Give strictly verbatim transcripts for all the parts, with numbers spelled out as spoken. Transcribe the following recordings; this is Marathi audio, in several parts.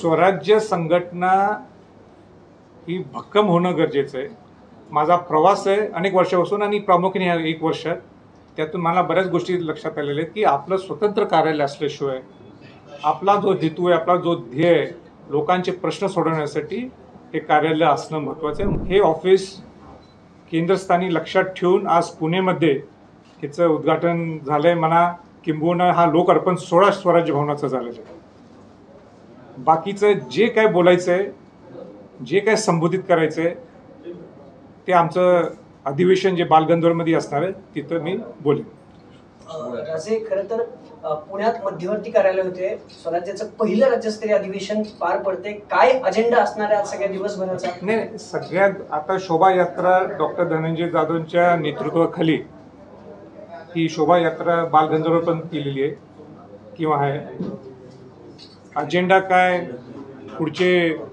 स्वराज्य संघटना ही भक्कम होणं गरजेचं आहे। माझा प्रवास आहे अनेक वर्षापासून आणि प्रामुख्याने ह्या एक वर्षात त्यातून मला बऱ्याच गोष्टी लक्षात आलेल्या आहेत की आपलं स्वतंत्र कार्यालय असल्याशिवाय आपला जो हेतू आहे, आपला जो ध्येय आहे, लोकांचे प्रश्न सोडवण्यासाठी हे कार्यालय असणं महत्त्वाचं आहे। हे ऑफिस केंद्रस्थानी लक्षात ठेवून आज पुणेमध्ये ह्याचं उद्घाटन झालंय। म्हणा किंबहुना हा लोक अर्पण सोळा स्वराज्य भवनाचा झालेला आहे। बाकीचं जे काय बोलायचं आहे, जे काय संबोधित करायचं आहे ते आमचं अधिवेशन जे बालगंधर्वमध्ये असणार आहे तिथं मी बोलेन। राजे, खरं तर पुण्यात मध्यवर्ती कार्यालय होते, स्वराज्याचं पहिलं राज्यस्तरीय अधिवेशन पार पडते, काय अजेंडा असणार आहे आज सगळ्या दिवसभराचा? नाही, सगळ्यात आता शोभायात्रा डॉक्टर धनंजय जाधवच्या नेतृत्वाखाली ही शोभायात्रा बालगंधर्व पण केलेली आहे किंवा आहे। अजेंडा काय, पुढचे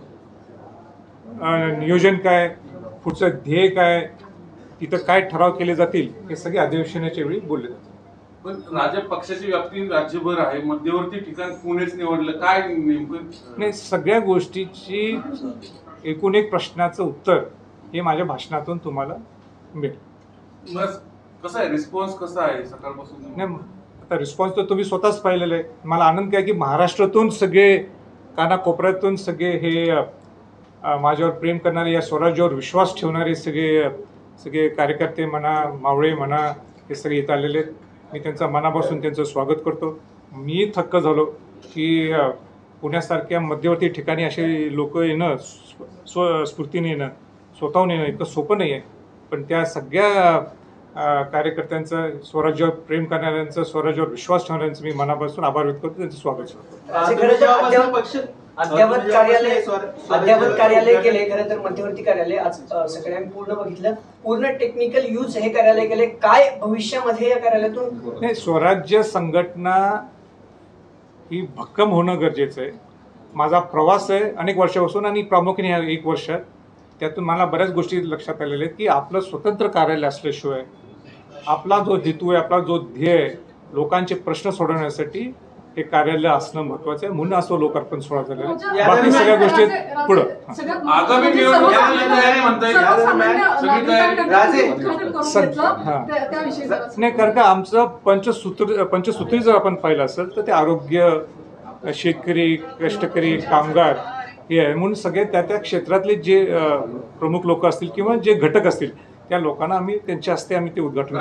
नियोजन काय, पुढचं ध्येय काय, तिथं काय ठराव केले जातील हे सगळे अधिवेशनाच्या वेळी बोलले जातात। पण राज्य पक्षाची व्याप्ती राज्यभर आहे, मध्यवर्ती ठिकाण पुणेच निवडलं, काय नेमकं? नाही, सगळ्या गोष्टीची एकूण एक प्रश्नाचं उत्तर हे माझ्या भाषणातून तुम्हाला मिळेल। बस कसं आहे, रिस्पॉन्स कसा आहे सकाळपासून? नाही, आता रिस्पॉन्स तर तुम्ही स्वतःच पाहिलेला आहे। मला आनंद काय की महाराष्ट्रातून सगळे, कानाकोपऱ्यातून सगळे हे माझ्यावर प्रेम करणारे, या स्वराज्यावर विश्वास ठेवणारे सगळे सगळे कार्यकर्ते म्हणा, मावळे म्हणा, हे सगळे येत आलेले आहेत। मी त्यांचा मनापासून त्यांचं स्वागत करतो। मी थक्क झालो की पुण्यासारख्या मध्यवर्ती ठिकाणी असे लोक येणं, स्व स्फूर्तीने येणं, स्वतःहून येणं इतकं सोपं नाही आहे। पण त्या सगळ्या कार्यकर्त्यांचं, स्वराज्यावर प्रेम करणाऱ्यांचं, स्वराज्यावर विश्वास ठेवणाऱ्यांचं मी मनापासून आभार व्यक्त करतो, त्यांचं स्वागत करतो। अद्यावत कार्यालय अद्यावत कार्यालय केले, खरं तर मध्यवर्ती कार्यालय आज सगळे आम्ही पूर्ण बघितलं, पूर्ण टेक्निकल यूज हे कार्यालय केले, काय भविष्यामध्ये या कार्यालयातून? नाही, स्वराज्य संघटना ही भक्कम होणं गरजेचं आहे। माझा प्रवास आहे अनेक वर्षापासून आणि प्रामुख्याने ह्या एक वर्षात त्यातून मला बऱ्याच गोष्टी लक्षात आलेल्या आहेत की आपलं स्वतंत्र कार्यालय असल्याशिवाय आपला जो हेतू आहे, आपला जो ध्येय आहे, लोकांचे प्रश्न सोडवण्यासाठी हे कार्यालय असणं महत्त्वाचं आहे। म्हणून असं लोक अर्पण सोहळा झालेला आहे। बाकी सगळ्या गोष्टी पुढं आगामी नाही, कारण का आमचं पंचसूत्र पंचसूत्री जर आपण पाहिलं असेल तर ते आरोग्य, शेतकरी, कष्टकरी, कामगार हे आहे। म्हणून सगळे त्या त्या क्षेत्रातले जे प्रमुख लोक असतील किंवा जे घटक असतील त्या लोकांना आम्ही त्यांच्या हस्ते आम्ही ते उद्घाटन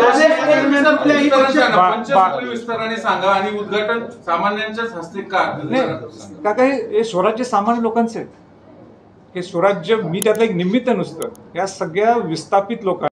सांगा आणि उद्घाटन सामान्यांच्याच हस्ते का? का काय, हे स्वराज्य सामान्य लोकांचं आहे। हे स्वराज्य मी त्यातलं एक निमित्त नुसतं, या सगळ्या विस्थापित लोकांना